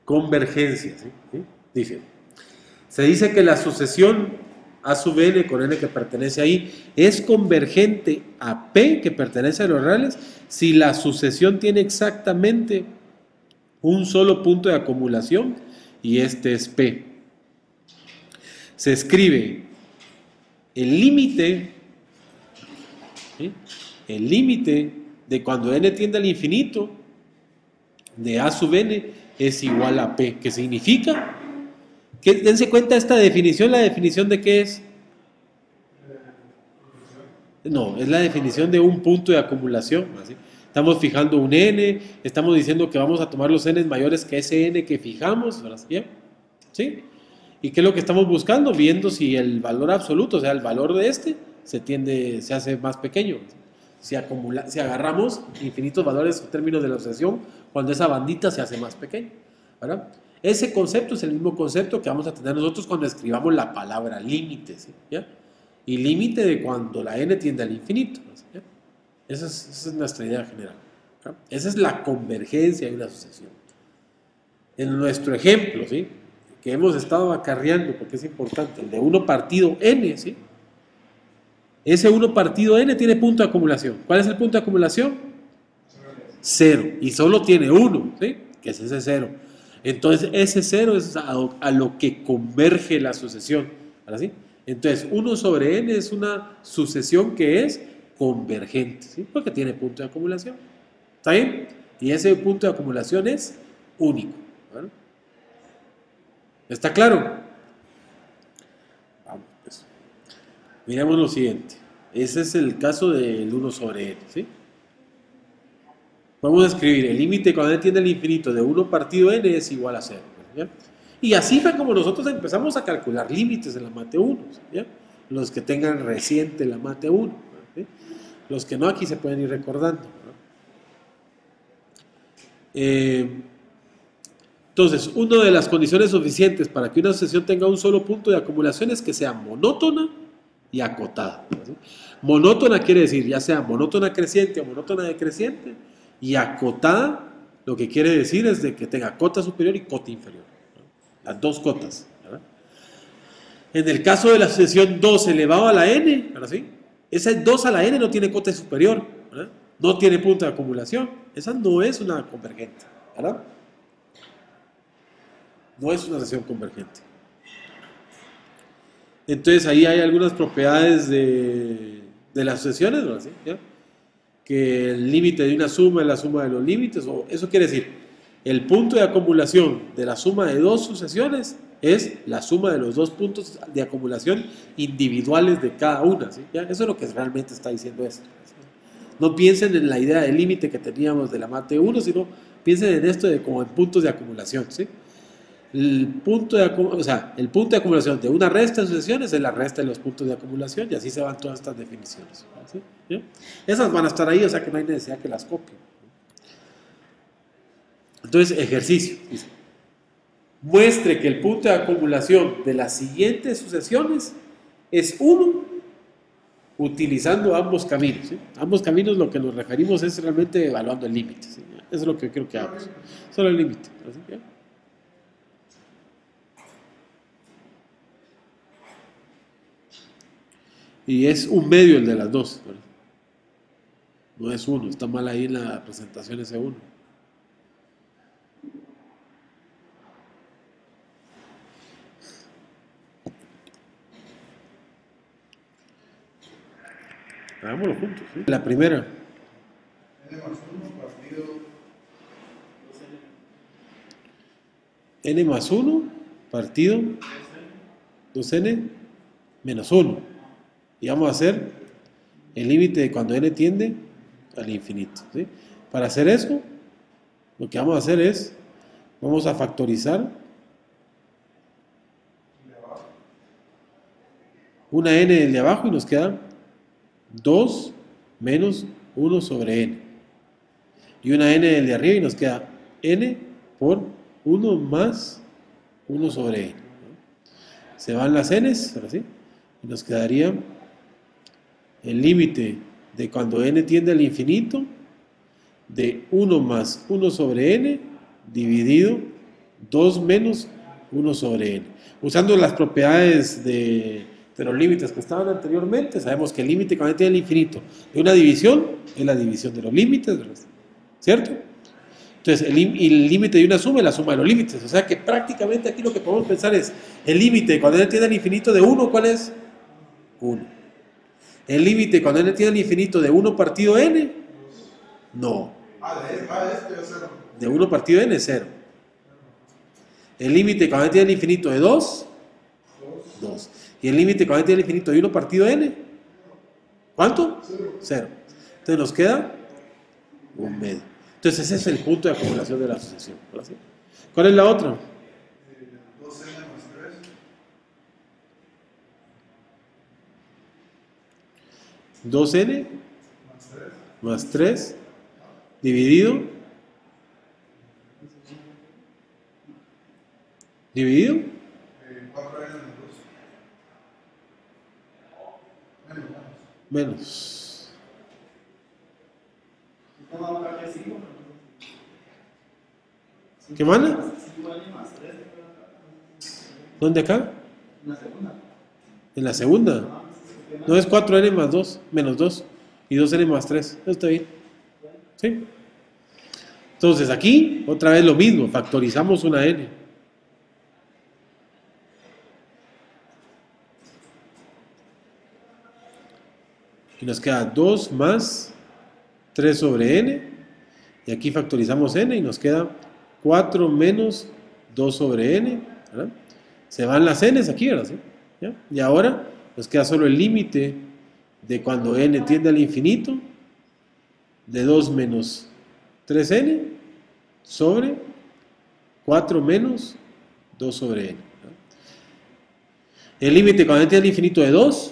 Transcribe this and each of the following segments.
convergencia. ¿Sí? ¿Sí? Dice, se dice que la sucesión A sub n con n que pertenece ahí es convergente a P que pertenece a los reales si la sucesión tiene exactamente un solo punto de acumulación y este es P. Se escribe el límite, ¿sí? El límite de cuando n tiende al infinito de A sub n es igual a P, que significa que dense cuenta esta definición, ¿la definición de qué es? No, es la definición de un punto de acumulación. ¿Sí? Estamos fijando un n, estamos diciendo que vamos a tomar los n mayores que ese n que fijamos, ¿sí? ¿Sí? ¿Y qué es lo que estamos buscando? Viendo si el valor absoluto, o sea, el valor de este, se hace más pequeño. Si agarramos infinitos valores en términos de la asociación, cuando esa bandita se hace más pequeña. ¿Verdad? Ese concepto es el mismo concepto que vamos a tener nosotros cuando escribamos la palabra límite. ¿Sí? ¿Ya? Y límite de cuando la n tiende al infinito. ¿Sí? Esa es nuestra idea general. ¿Sí? Esa es la convergencia de una asociación. En nuestro ejemplo, ¿sí? Que hemos estado acarreando, porque es importante, el de 1 partido n, ¿sí? Ese 1 partido n tiene punto de acumulación. ¿Cuál es el punto de acumulación? 0. Y solo tiene 1, ¿sí? Que es ese 0. Entonces, ese 0 es a lo que converge la sucesión. ¿Ahora sí? Entonces, 1 sobre n es una sucesión que es convergente, ¿sí? Porque tiene punto de acumulación. ¿Está bien? Y ese punto de acumulación es único. ¿Vale? ¿Está claro? Vamos, pues. Miremos lo siguiente. Ese es el caso del 1 sobre n, ¿sí? Vamos a escribir el límite cuando n tiende al infinito de 1 partido n es igual a 0. ¿Ya? Y así fue como nosotros empezamos a calcular límites en la mate 1. ¿Ya? Los que tengan reciente la mate 1. ¿Sí? Los que no, aquí se pueden ir recordando. Entonces, una de las condiciones suficientes para que una sucesión tenga un solo punto de acumulación es que sea monótona y acotada. ¿Sí? Monótona quiere decir ya sea monótona creciente o monótona decreciente, y acotada lo que quiere decir es de que tenga cota superior y cota inferior. ¿No? Las dos cotas. ¿Verdad? En el caso de la sucesión 2 elevado a la n, ¿verdad? ¿Sí? Esa 2 a la n no tiene cota superior, ¿verdad? No tiene punto de acumulación. Esa no es una convergente, ¿verdad? No es una sucesión convergente. Entonces ahí hay algunas propiedades de las sucesiones, ¿no? ¿Sí? ¿Ya? Que el límite de una suma es la suma de los límites, o eso quiere decir, el punto de acumulación de la suma de dos sucesiones es la suma de los dos puntos de acumulación individuales de cada una. ¿Sí? ¿Ya? Eso es lo que realmente está diciendo esto. No piensen en la idea del límite que teníamos de la mate 1, sino piensen en esto de como en puntos de acumulación. ¿Sí? El punto de acumulación de una resta de sucesiones es la resta de los puntos de acumulación, y así se van todas estas definiciones. ¿Sí? ¿Sí? Esas van a estar ahí, o sea que no hay necesidad que las copien. Entonces, ejercicio. Dice, muestre que el punto de acumulación de las siguientes sucesiones es 1 utilizando ambos caminos. ¿Sí? Ambos caminos, lo que nos referimos es realmente evaluando el límite. ¿Sí? Eso es lo que creo que hagamos. Solo el límite. ¿Sí? Y es un medio el de las dos, ¿verdad? No es 1, está mal ahí en la presentación ese 1. Hagámoslo juntos, ¿sí? La primera. N más 1 partido N más 1 partido 2n menos 1. Y vamos a hacer el límite de cuando n tiende al infinito. ¿Sí? Para hacer eso, lo que vamos a hacer es, vamos a factorizar una n del de abajo y nos queda 2 menos 1 sobre n. Y una n del de arriba y nos queda n por 1 más 1 sobre n. Se van las n's, ahora sí, y nos quedaría el límite de cuando n tiende al infinito de 1 más 1 sobre n dividido 2 menos 1 sobre n. Usando las propiedades de los límites que estaban anteriormente, sabemos que el límite cuando n tiene el infinito de una división es la división de los límites, ¿verdad? ¿Cierto? Entonces, el límite de una suma es la suma de los límites. O sea que prácticamente aquí lo que podemos pensar es el límite cuando n tiene el infinito de 1, ¿cuál es? 1. El límite cuando n tiene el infinito de 1 partido n, no. De 1 partido n, 0. El límite cuando n tiene el infinito de 2, 2. Y el límite cuando n tiene el infinito de 1 partido n, ¿cuánto? 0. Entonces nos queda 1 medio. Entonces ese es el punto de acumulación de la asociación. ¿Cuál es la otra? 2n más 3. 2n más 3 dividido 4n menos 2. menos. ¿Qué manda? ¿Dónde acá? En la segunda. No es 4n más 2, menos 2. Y 2n más 3. Eso está bien. ¿Sí? Entonces aquí, otra vez lo mismo. Factorizamos una n. Y nos queda 2 más 3 sobre n. Y aquí factorizamos n y nos queda 4 menos 2 sobre n. ¿Verdad? Se van las n's aquí, ¿verdad? ¿Sí? ¿Ya? Y ahora nos queda solo el límite de cuando n tiende al infinito de 2 menos 3n sobre 4 menos 2 sobre n. ¿Verdad? El límite cuando n tiende al infinito de 2,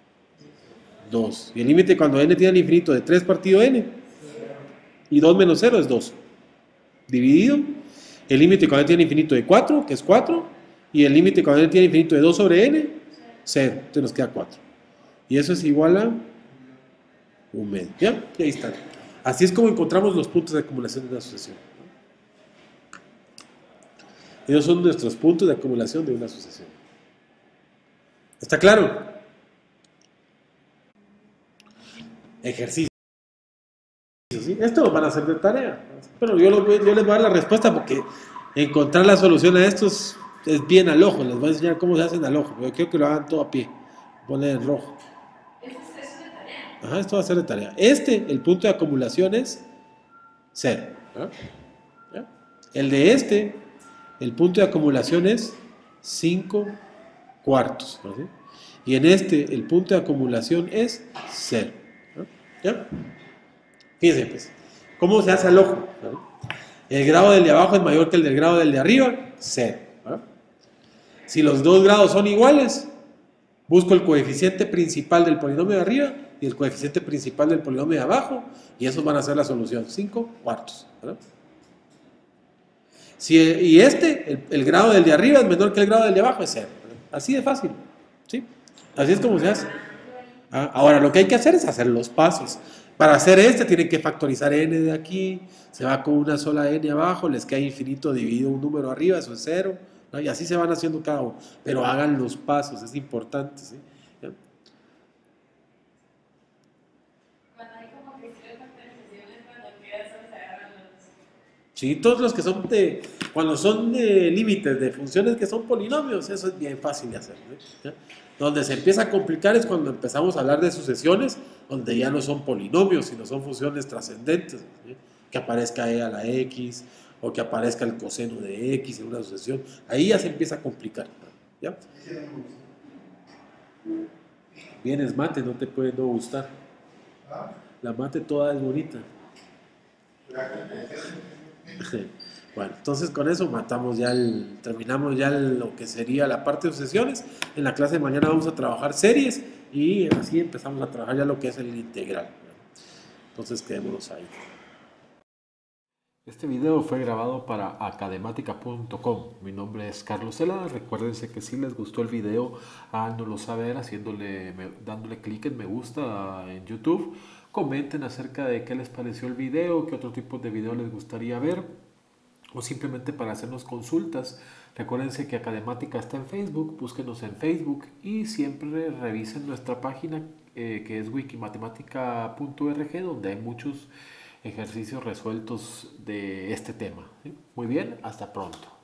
2. Y el límite cuando n tiende al infinito de 3 partido n. Y 2 menos 0 es 2. Dividido. El límite cuando n tiene infinito de 4, que es 4. Y el límite cuando n tiene infinito de 2 sobre n, 0. Entonces nos queda 4. Y eso es igual a 1 medio. ¿Ya? Y ahí está. Así es como encontramos los puntos de acumulación de una asociación. Ellos son nuestros puntos de acumulación de una asociación. ¿Está claro? Ejercicio. ¿Sí? Esto lo van a hacer de tarea. Pero yo les voy a dar la respuesta porque encontrar la solución a esto es bien al ojo. Les voy a enseñar cómo se hacen al ojo. Pero quiero que lo hagan todo a pie. Poner en rojo. ¿Esto es de tarea? Ajá, esto va a ser de tarea. El punto de acumulación es 0. ¿Ya? El de el punto de acumulación es 5 cuartos. ¿Sí? Y en el punto de acumulación es 0. ¿Ya? Fíjense, pues, ¿cómo se hace al ojo? El grado del de abajo es mayor que el del grado del de arriba, 0. Si los dos grados son iguales, busco el coeficiente principal del polinomio de arriba y el coeficiente principal del polinomio de abajo, y esos van a ser la solución, 5 cuartos. Y el grado del de arriba es menor que el grado del de abajo, es 0. Así de fácil. ¿Sí? Así es como se hace. Ahora, lo que hay que hacer es hacer los pasos. Para hacer tienen que factorizar n de aquí, se va con una sola n abajo, les queda infinito dividido un número arriba, eso es 0, ¿no? Y así se van haciendo cada uno. Pero hagan los pasos, es importante. ¿Sí? ¿Ya? Cuando hay como que ciertas factorizaciones, cuando queda solo se agarran los... Sí, todos los que son cuando son de límites de funciones que son polinomios, eso es bien fácil de hacer. ¿Ya? Donde se empieza a complicar es cuando empezamos a hablar de sucesiones, donde ya no son polinomios, sino son funciones trascendentes. ¿Sí? Que aparezca e a la x, o que aparezca el coseno de x en una sucesión. Ahí ya se empieza a complicar. ¿Ya? Vienes mate, no te puede no gustar. La mate toda es bonita. Bueno, entonces con eso terminamos ya lo que sería la parte de sucesiones. En la clase de mañana vamos a trabajar series y así empezamos a trabajar ya lo que es el integral. Entonces quedémonos ahí. Este video fue grabado para academatica.com. Mi nombre es Carlos Cela. Recuérdense que si les gustó el video, háganoslo saber dándole clic en me gusta en YouTube. Comenten acerca de qué les pareció el video, qué otro tipo de video les gustaría ver. o simplemente para hacernos consultas. Recuérdense que Academática está en Facebook, búsquenos en Facebook y siempre revisen nuestra página que es wikimatematica.org, donde hay muchos ejercicios resueltos de este tema. ¿Sí? Muy bien, hasta pronto.